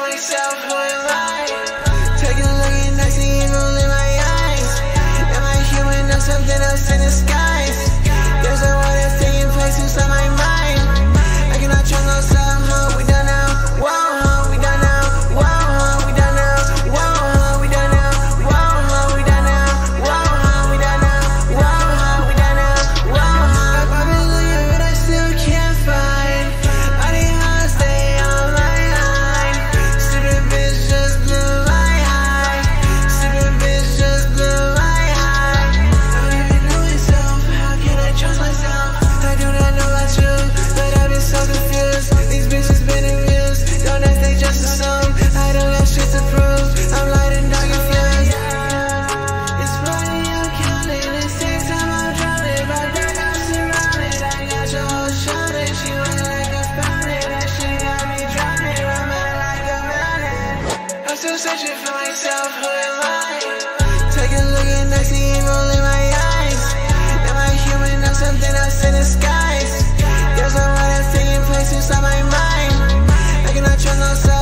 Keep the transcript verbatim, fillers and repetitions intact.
myself, who am I? Take a look and I see evil in my eyes. Am I human or something else in disguise? There's a war that's taking place inside my mind. I cannot trust myself, huh? We done now. Whoa, huh? We done now. Whoa, huh? We done now. Whoa, huh? We done now. Whoa, huh? We done now. Whoa, huh? We done now. Whoa, huh? We done now. Whoa, huh? I've been looking, but I still can't find. I need how to stay on my line. Stupid bitch just blew my high. Stupid bitch just blew my high. I don't even know myself. How can I trust myself? I do not know about you, but I've been so confused. These bitches been abused. Don't ask, they just assume. I don't got shit to prove. I'm light and dark confused. It's funny I'm counting. It takes time I'm drowning. My dark I'm surrounded. I got your whole shoulder. She went like a fountain. That shit got me drowning. I'm out like a mountain. I'm still searching for myself. Who am I? Take a look and I see evil in my eyes. Am I human or something else in disguise? There's a war that's taking place inside my mind. I cannot trust myself.